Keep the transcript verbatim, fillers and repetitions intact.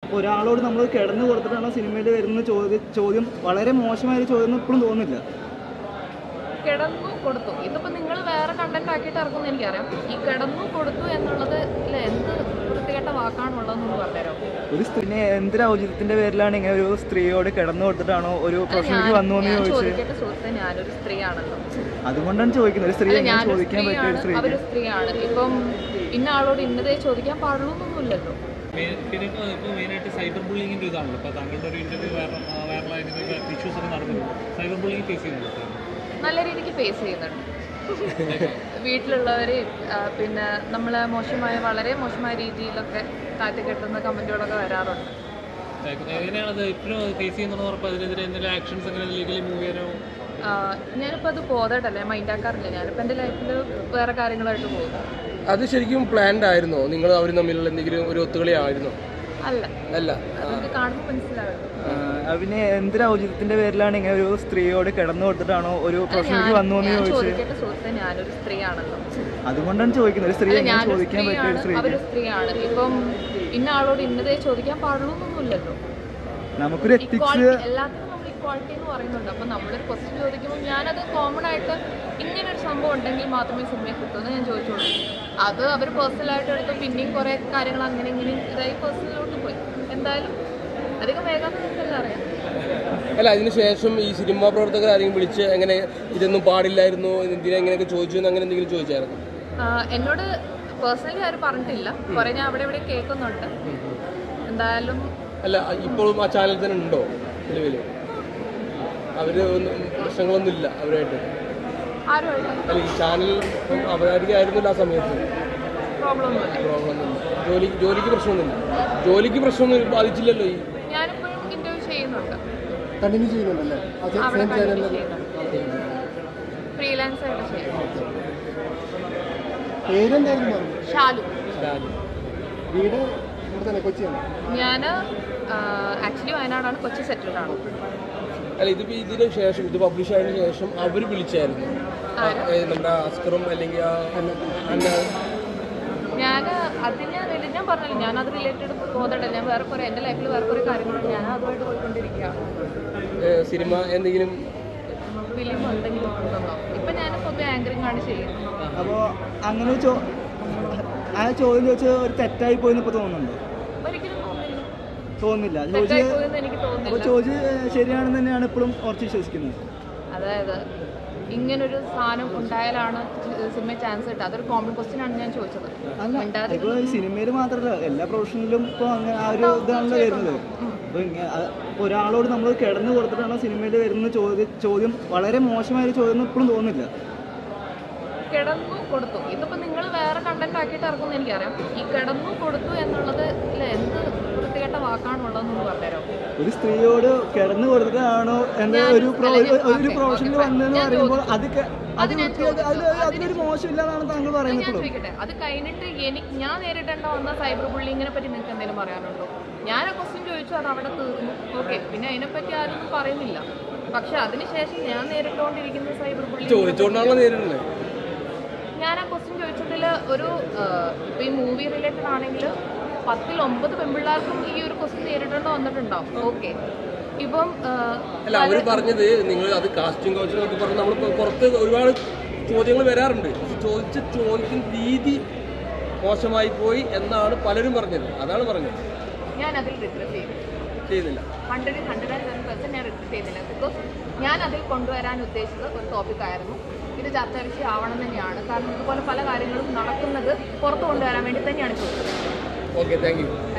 ഒരാളോട് നമ്മൾ കിടന്നു കൊടുത്തിട്ടാണോ സിനിമയിൽ വരുന്ന ചോദ്യം ചോദ്യം വളരെ മോശമായ ചോദ്യം ഇപ്പോഴും തോന്നുന്നില്ല. കിടന്നു കൊടുത്തു ഇതിപ്പോൾ നിങ്ങൾ വേറെ കണ്ടന്റ് ആക്കിയിട്ട് ഇറക്കുമെന്ന് എനിക്കറിയാം. ഈ കിടന്നു കൊടുത്തു എന്നുള്ളത് ഇല്ല എന്ത് വൃത്തികെട്ട വാക്കാണുള്ളതെന്ന് പറഞ്ഞുതരാം. ഒരു സ്ത്രീനെ എന്തൊരു ഔചിത്യത്തിന്റെ പേരിലാണ് ഇങ്ങനെ ഒരു സ്ത്രീയോട് കിടന്നു കൊടുത്തിട്ടാണോ ഒരു പ്രൊഫഷനിലേക്ക് വന്നു എന്ന് ചോദിച്ചത്? സുഹൃത്തെ, ഞാനൊരു സ്ത്രീയാണല്ലോ, അതുകൊണ്ടാണ് ചോദിക്കുന്നത്. ഒരു സ്ത്രീ ചോദിക്കാൻ പറ്റിയ ഒരു സ്ത്രീ അവര് സ്ത്രീയാണ്. ഇപ്പം ഇന്ന ആളോട് ഇന്നതേ ചോദിക്കാൻ പാടുള്ളൂ എന്നൊന്നുമില്ലല്ലോ. പിന്നെ ഇപ്പോൾ ഇപ്പോൾ മെയിനായിട്ട് സൈബർ ബുള്ളിങ്ങിൻ്റെ ഇതാണല്ലോ. ഇപ്പോൾ താങ്കളുടെ ഒരു ഇൻ്റർവ്യൂ വൈറലായതിനൊക്കെ ഇഷ്യൂസ് ഒക്കെ നടക്കുന്നുണ്ട്. സൈബർ ബുള്ളിങ് ഫേസ് ചെയ്യുന്നുണ്ട്? നല്ല രീതിക്ക് ഫേസ് ചെയ്യുന്നുണ്ട്. വീട്ടിലുള്ളവർ പിന്നെ നമ്മളെ മോശമായ വളരെ മോശമായ രീതിയിലൊക്കെ കാറ്റി കെട്ടുന്ന കമൻറ്റുകളൊക്കെ വരാറുണ്ട്. എങ്ങനെയാണത് ഇപ്പോഴും ഫേസ് ചെയ്യുന്നത്? ഉറപ്പ് അതിനെതിരെ എന്തെങ്കിലും ആക്ഷൻസ് എങ്ങനെ ലീഗലി മൂവ് ചെയ്യാനോ? ഞാനിപ്പോൾ അത് ബോധേഡല്ലേ, മൈൻഡ് ആക്കാറില്ല. ഞാനിപ്പോൾ എൻ്റെ ലൈഫിൽ വേറെ കാര്യങ്ങളായിട്ട് പോകും. അത് ശരിക്കും പ്ലാൻഡ് ആയിരുന്നോ? നിങ്ങൾ അവർ തമ്മിലുള്ള എന്തെങ്കിലും ഒരു ഒത്തുകളി ആയിരുന്നോ? അല്ല അല്ല അതൊക്കെ കാണുമ്പോൾ മനസ്സിലാവും. അവന് എന്തൊരു ഔചിത്യത്തിന്റെ പേരിലാണ് ഇങ്ങനെ ഒരു സ്ത്രീയോട് കിടന്നു കൊടുത്തിട്ടാണോ ഒരു പ്രൊഫഷനിലേക്ക് വന്നു എന്ന് ചോദിച്ചത്? സുഹൃത്തെ, ഞാനൊരു സ്ത്രീയാണല്ലോ, അതുകൊണ്ടാണ് ചോദിക്കുന്നത്. ഒരു സ്ത്രീ ചോദിക്കാൻ പറ്റിയ ഒരു സ്ത്രീ അവര് സ്ത്രീയാണ്. ഇപ്പം ഇന്ന ആളോട് ഇന്നതേ ചോദിക്കാൻ പാടുള്ളൂ എന്നൊന്നുമില്ലല്ലോ. നമുക്കൊരു എത്തിക്സ് എല്ലാത്തിനും നമ്മൾ ഇക്വാളിറ്റി എന്ന് പറയുന്നുണ്ട്. അപ്പം നമ്മളൊരു ക്വസ്റ്റ്യൻ ചോദിക്കുമ്പോൾ ഞാനത് കോമൺ ആയിട്ട് ഇങ്ങനൊരു സംഭവം ഉണ്ടെങ്കിൽ മാത്രമേ സിനിമയെ കിട്ടുമെന്ന് ഞാൻ ചോദിച്ചോളൂ. അത് അവർ പേഴ്സണലായിട്ട് എടുത്ത് പിന്നെയും കുറേ കാര്യങ്ങൾ അങ്ങനെ ഇങ്ങനെ ഇതായി പേഴ്സണലിലോട്ട് പോയി. എന്തായാലും അധികം വേഗം നിങ്ങൾക്കെല്ലാം അറിയാം. അല്ല, അതിനുശേഷം ഈ സിനിമാ പ്രവർത്തകർ ആരെങ്കിലും വിളിച്ച് എങ്ങനെ ഇതൊന്നും പാടില്ലായിരുന്നു, എന്തിനാ ഇങ്ങനെയൊക്കെ ചോദിച്ചു എന്ന് അങ്ങനെ എന്തെങ്കിലും ചോദിച്ചായിരുന്നു? എന്നോട് പേഴ്സണലി ആരും പറഞ്ഞിട്ടില്ല. കുറെ ഞാൻ അവിടെ ഇവിടെ കേൾക്കുന്നുണ്ട്. എന്തായാലും അല്ല, ഇപ്പോഴും ആ ചാനൽ തന്നെ ഉണ്ടോ നിലവിൽ? അവര് പ്രശ്നങ്ങളൊന്നും ഇല്ല അവരായിട്ട്? അല്ല, ഈ ചാനൽ അവരായിരിക്കും ആയിരുന്നില്ല ആ സമയത്ത്? പ്രോബ്ലം ഒന്നുമില്ല. പ്രോബ്ലം ഒന്നുമില്ല. ജോലി ജോലിക്ക് പ്രശ്നമൊന്നുമില്ല? ജോലിക്ക് പ്രശ്നമൊന്നും ബാധിച്ചില്ലല്ലോ? ഈ ഞാനിപ്പോഴും ഇന്റർവ്യൂ ചെയ്യുന്നുണ്ട്. കണ്ടിന്യൂ ചെയ്യുന്നുണ്ടല്ലേ? ഫ്രീലാൻസ് ആയിട്ട് ചെയ്യുന്നു. പേരെന്തായിരുന്നു? ഷാലു. വീട് ഇവിടെ തന്നെ, കൊച്ചിയാണ്? ഞാൻ ആക്ച്വലി വയനാടാണ്, കൊച്ചി സെറ്റിൽഡ് ആണ്. അല്ല, ഇതിപ്പോൾ ഇതിന് ശേഷം ഇത് പബ്ലിഷ് ആയതിനു ശേഷം അവർ വിളിച്ചായിരുന്നു നമ്മുടെ അസ്കറും അല്ലെങ്കിൽ ഞാൻ അതിന് ഞാൻ പറഞ്ഞല്ലോ, ഞാൻ അത് റിലേറ്റഡ് പോകട്ടെ. ഞാൻ വേറെ കുറേ എൻ്റെ ലൈഫിൽ വേറെ കുറേ കാര്യങ്ങളുണ്ട്. ഞാൻ അതുമായിട്ട് പോയിക്കൊണ്ടിരിക്കുകയാണ്. സിനിമ എന്തെങ്കിലും ഫിലിം എന്തെങ്കിലും ഉണ്ടെന്നോ? ഇപ്പം ഞാൻ പൊതുവെ ആങ്കറിംഗ് ആണ് ചെയ്യുന്നത്. അപ്പോൾ അങ്ങനെ ആ ചോദ്യം ചോദിച്ചാൽ ഒരു തെറ്റായി പോയെന്ന് ഇപ്പോൾ തോന്നുന്നുണ്ടോ? ഒരിക്കലും തോന്നുന്നില്ല. തോന്നുന്നില്ല. എനിക്ക് തോന്നുന്നില്ല. അപ്പോൾ ചോദ്യം ശരിയാണെന്ന് തന്നെയാണ് ഇപ്പോഴും ഉറച്ച് വിശ്വസിക്കുന്നത്. അതായത് ഇങ്ങനൊരു സാധനം ഉണ്ടായാലാണ് സിനിമ ചാൻസ് കിട്ടുക. അതൊരു കോമൺ ക്വസ്റ്റ്യൻ ആണ് ഞാൻ ചോദിച്ചത്. അല്ല, ഇപ്പോൾ സിനിമയിൽ മാത്രമല്ല എല്ലാ പ്രൊഫഷനിലും ഇപ്പോൾ അങ്ങനെ ആ ഒരു ഇതാണല്ലോ വരുന്നത്. അപ്പോൾ ഇപ്പോൾ ഒരാളോട് നമ്മൾ കിടന്നു കൊടുത്തിട്ടാണോ സിനിമയിൽ വരുന്ന ചോദ്യം ചോദ്യം വളരെ മോശമായ ചോദ്യം ഇപ്പോഴും തോന്നുന്നില്ല. കിടന്നു കൊടുത്തു ഇതിപ്പോൾ നിങ്ങൾ വേറെ കണ്ടന്റ് ആക്കിയിട്ട് ഇറക്കുമെന്ന് എനിക്കറിയാം. ഈ കിടന്നു കൊടുത്തു എന്നുള്ളത് ഇല്ല എന്ത് വൃത്തികെട്ട വാക്കാണുള്ളതെന്ന് പറഞ്ഞുതരാം. ഒരു സ്ത്രീയോട് കിടന്നു കൊടുത്തിട്ടാണോ എന്താ ഒരു ഒരു പ്രൊഫഷനിൽ വന്നതെന്ന് പറയുമ്പോൾ അത് അതിനൊരു മോശമില്ലാന്നാണ് താങ്കൾ പറയുന്നത്. ഞാൻ ചോദിക്കട്ടെ, അത് കഴിഞ്ഞിട്ട് എനിക്ക് ഞാൻ നേരിടേണ്ട വന്ന സൈബർ ബുള്ളിങ്ങിനെ പറ്റി നിങ്ങൾക്ക് എന്തെങ്കിലും പറയാനുണ്ടോ? ഞാൻ ആ ക്വസ്റ്റ്യൻ ചോദിച്ചു, അത് അവിടെ തീർന്നു. ഓക്കെ, പിന്നെ അതിനെപ്പറ്റി ആരും പറയുന്നില്ല. പക്ഷെ അതിനുശേഷം ഞാൻ നേരിട്ടുകൊണ്ടിരിക്കുന്ന സൈബർ ബുള്ളിങ് ചോദിച്ചുകൊണ്ടാണല്ലോ നേരിടുന്നത്. ഞാൻ ആ ക്വസ്റ്റ്യൻ ചോദിച്ചതിൽ ഒരു ഇപ്പോൾ ഈ മൂവി റിലേറ്റഡ് ആണെങ്കിൽ പത്തിൽ ഒമ്പത് പെൺപിള്ളേർക്കും ഈ ഒരു ക്വസ്റ്റ്യൻ നേരിടേണ്ട വന്നിട്ടുണ്ടാവും. ഓക്കെ, ഇപ്പം അല്ല, അവർ പറഞ്ഞത് നിങ്ങൾ അത് കാസ്റ്റിംഗ് കൗച്ചിലൊക്കെ പറഞ്ഞ് നമ്മളിപ്പോൾ പുറത്ത് ഒരുപാട് ചോദ്യങ്ങൾ വരാറുണ്ട്. ചോദിച്ച ചോദ്യത്തിൻ്റെ രീതി മോശമായി പോയി എന്നാണ് പലരും പറഞ്ഞത്. അതാണ് പറഞ്ഞത്. ഞാൻ അതിൽ റിഗ്രറ്റ് ചെയ്തു ചെയ്യുന്നില്ല. Hundred hundred and ten percent ഞാൻ റിഗ്രറ്റ് ചെയ്യുന്നില്ല. ബിക്കോസ് ഞാൻ അതിൽ കൊണ്ടുവരാൻ ഉദ്ദേശിച്ചത് ഒരു ടോപ്പിക്കായിരുന്നു. ഇത് ചർച്ചാ വിഷയം ആവണം തന്നെയാണ്. കാരണം ഇതുപോലെ പല കാര്യങ്ങളും നടക്കുന്നത് പുറത്ത് കൊണ്ടുവരാൻ വേണ്ടി തന്നെയാണ് ചോദിച്ചത്. Okay, thank U.